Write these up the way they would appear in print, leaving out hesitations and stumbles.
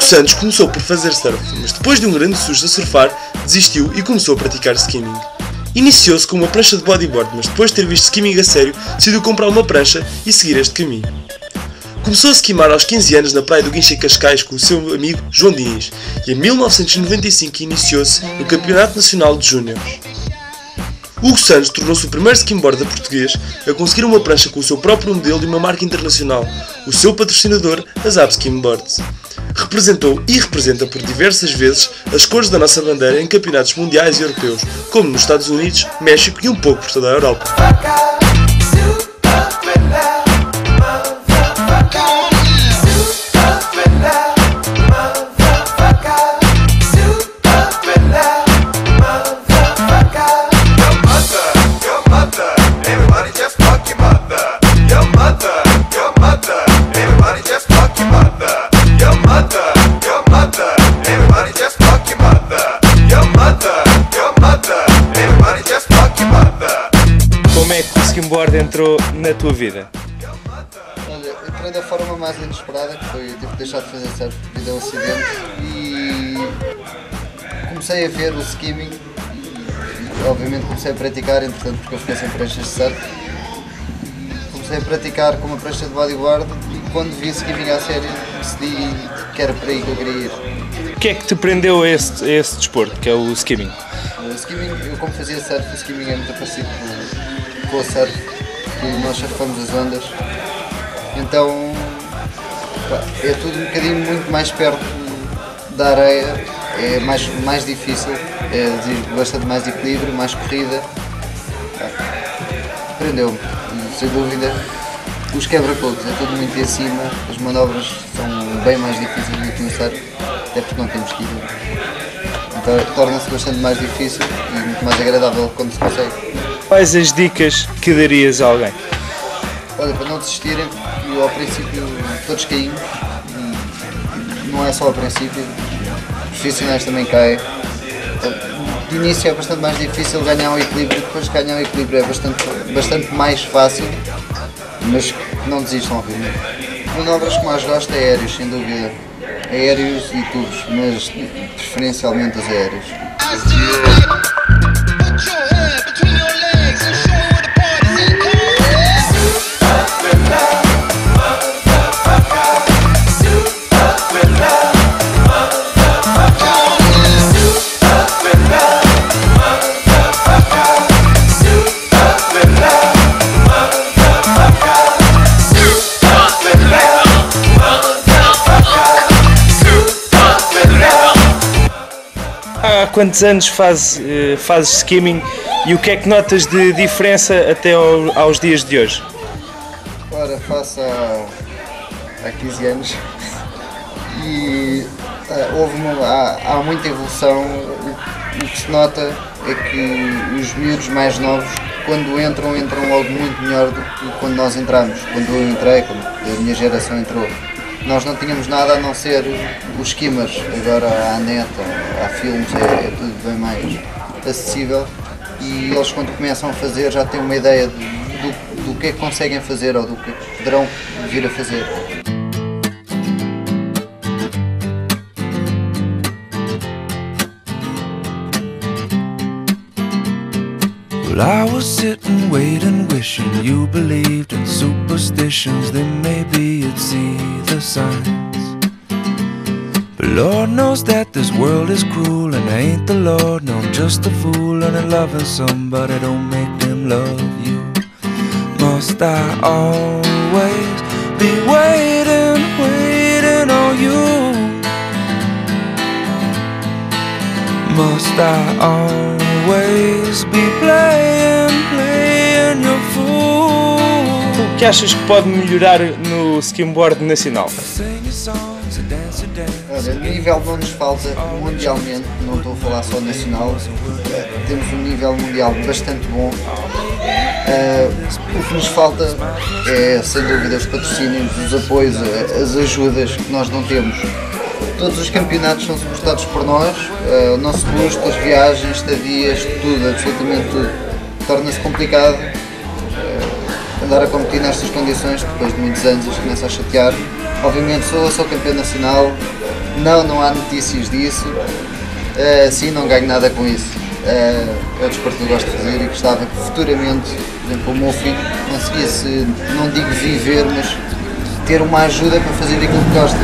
Santos começou por fazer surf, mas depois de um grande susto a surfar, desistiu e começou a praticar skimming. Iniciou-se com uma prancha de bodyboard, mas depois de ter visto skimming a sério, decidiu comprar uma prancha e seguir este caminho. Começou a esquimar aos 15 anos na praia do Guincho em Cascais com o seu amigo João Diniz e em 1995 iniciou-se no Campeonato Nacional de Júniores. Hugo Santos tornou-se o primeiro skimboarder português a conseguir uma prancha com o seu próprio modelo e uma marca internacional, o seu patrocinador, a Zap Skimboards. Representou e representa por diversas vezes as cores da nossa bandeira em campeonatos mundiais e europeus, como nos Estados Unidos, México e um pouco por toda a Europa. Como é que o skimboard entrou na tua vida? Olha, entrei da forma mais inesperada, que foi eu tive que deixar de fazer surf devido a um acidente e comecei a ver o skimming e obviamente comecei a praticar, entretanto porque eu fiquei sem pranchas de surf. Comecei a praticar com uma prancha de bodyboard e quando vi skimming à sério decidi que era para aí que eu queria ir. O que é que te prendeu a esse desporto, que é o skimming? O skimming, eu como fazia surf, o skimming é muito parecido com o surf, que nós surfamos as ondas, então é tudo um bocadinho muito mais perto da areia, é mais difícil, exige bastante mais equilíbrio, mais corrida. Prendeu-me, sem dúvida. Os quebra-cocos é tudo muito em cima, as manobras são bem mais difíceis do que no surf, até porque não temos equilíbrio. Então torna-se bastante mais difícil e muito mais agradável quando se consegue. Quais as dicas que darias a alguém? Olha, para não desistirem, porque ao princípio todos caímos, e não é só ao princípio, os profissionais também caem. De início é bastante mais difícil ganhar um equilíbrio, depois de ganhar um equilíbrio é bastante mais fácil, mas não desistam, obviamente. Manobras que mais gosto é aéreos, sem dúvida. Aéreos e tubos, mas preferencialmente os aéreos. Há quantos anos fazes skimming e o que é que notas de diferença até aos dias de hoje? Ora, faço há 15 anos e há muita evolução. O que se nota é que os miúdos mais novos, quando entram logo muito melhor do que quando nós entramos. Quando eu entrei, quando a minha geração entrou, nós não tínhamos nada a não ser os skimmers. Agora há net, há filmes, é tudo bem mais acessível e eles quando começam a fazer já têm uma ideia do que é que conseguem fazer ou do que poderão vir a fazer. Well, I was sitting, waiting, wishing you believed in superstitions. Then maybe you'd see the signs. But Lord knows that this world is cruel, and I ain't the Lord, no, I'm just a fool. And loving somebody don't make them love you. Must I always be waiting, waiting on you? Must I always be playing your fool? O que achas que pode melhorar no skimboard nacional? Olha, nível não nos falta mundialmente, não estou a falar só nacional, temos um nível mundial bastante bom. O que nos falta é, sem dúvida, os patrocínios, os apoios, as ajudas que nós não temos. Todos os campeonatos são suportados por nós, o nosso custo, as viagens, estadias, tudo, absolutamente tudo. Torna-se complicado andar a competir nestas condições, depois de muitos anos isto começa a chatear. Obviamente sou campeão nacional, Não há notícias disso. Sim, não ganho nada com isso. É o desporto que eu gosto de fazer e gostava que futuramente, por exemplo, o meu filho conseguisse, não digo viver, mas ter uma ajuda para fazer aquilo que gosta,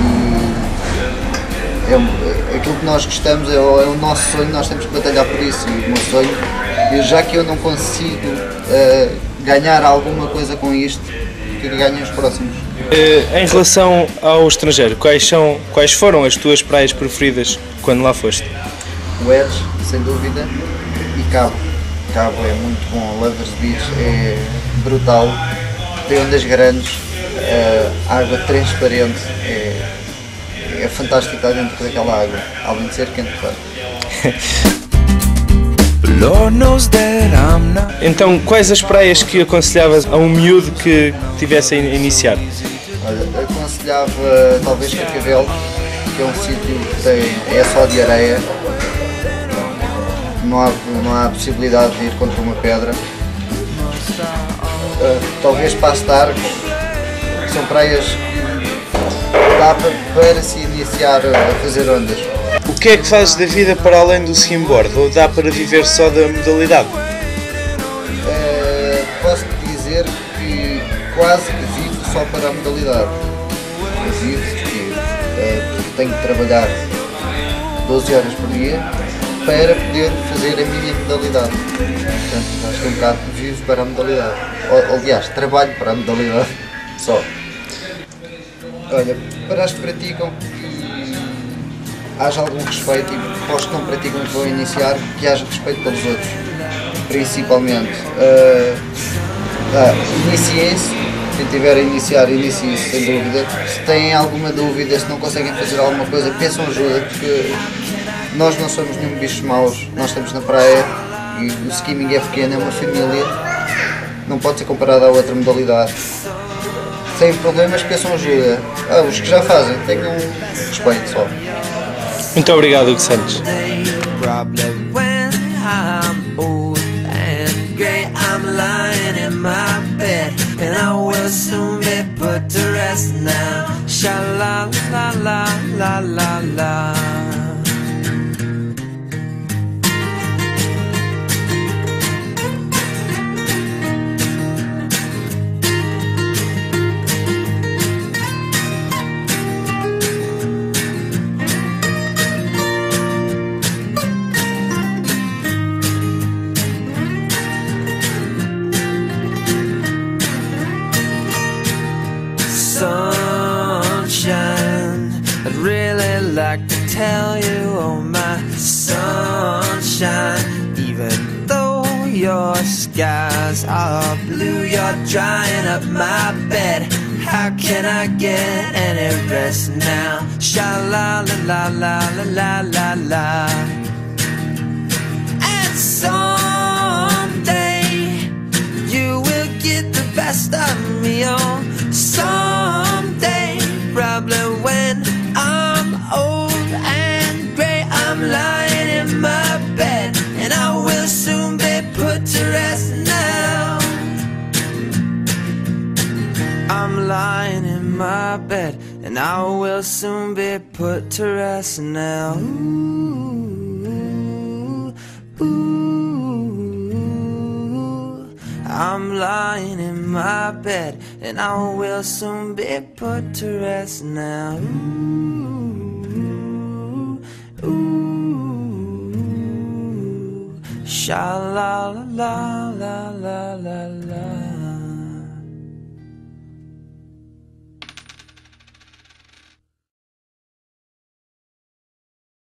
porque aquilo que nós gostamos é o nosso sonho, nós temos que batalhar por isso. E o meu sonho, já que eu não consigo ganhar alguma coisa com isto, que ganhem os próximos. Em relação ao estrangeiro, quais foram as tuas praias preferidas quando lá foste? O Edge, sem dúvida, e Cabo. Cabo é muito bom, Lovers Beach é brutal, tem ondas grandes, água transparente, é fantástico estar dentro daquela água, além de ser quente, claro. Então, quais as praias que aconselhavas a um miúdo que tivesse a iniciar? Olha, aconselhava talvez Carcavelos, que é um sítio que é só de areia, não há possibilidade de ir contra uma pedra. Talvez Passo de Arcos, que são praias que dá para se iniciar a fazer ondas. O que é que fazes da vida para além do skimboard? Ou dá para viver só da modalidade? Posso dizer que quase que vivo só para a modalidade. Eu vivo porque tenho que trabalhar 12 horas por dia para poder fazer a minha modalidade. Portanto, acho que é um bocado que vivo para a modalidade. Aliás, trabalho para a modalidade só. Olha, para as que praticam, haja algum respeito, e para os que não praticam e vão iniciar, que haja respeito pelos outros, principalmente. Iniciem-se, quem tiver a iniciar, iniciem-se sem dúvida. Se têm alguma dúvida, se não conseguem fazer alguma coisa, peçam ajuda, porque nós não somos nenhum bichos maus, nós estamos na praia e o skimming é pequeno, é uma família, não pode ser comparado a outra modalidade. Sem problemas, peçam ajuda. Os que já fazem, tenham respeito só. Muito obrigado, Hugo Santos. Sunshine, I'd really like to tell you, oh my sunshine, even though your skies are blue, you're drying up my bed. How can I get any rest now? Sha-la-la-la-la-la-la-la. And someday you will get the best of me, oh, someday, probably when I'm old and gray, I'm lying in my bed, and I will soon be put to rest now. I'm lying in my bed, and I will soon be put to rest now. Ooh, ooh. I'm lying in my bed, and I will soon be put to rest now. Ooh, ooh. Sha la la la la la la.